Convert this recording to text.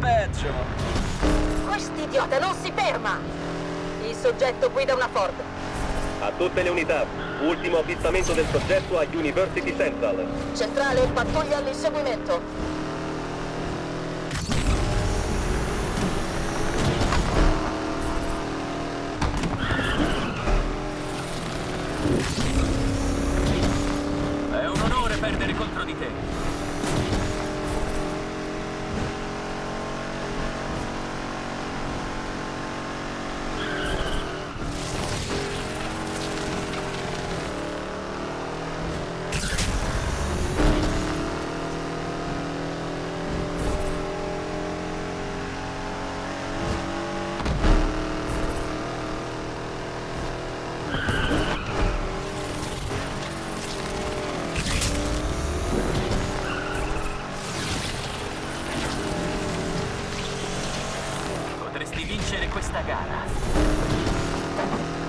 peggio. Quest'idiota non si ferma! Il soggetto guida una Ford. A tutte le unità, ultimo avvistamento del soggetto a University Central. Centrale, pattuglia all'inseguimento. È un onore perdere contro di te. Potresti vincere questa gara.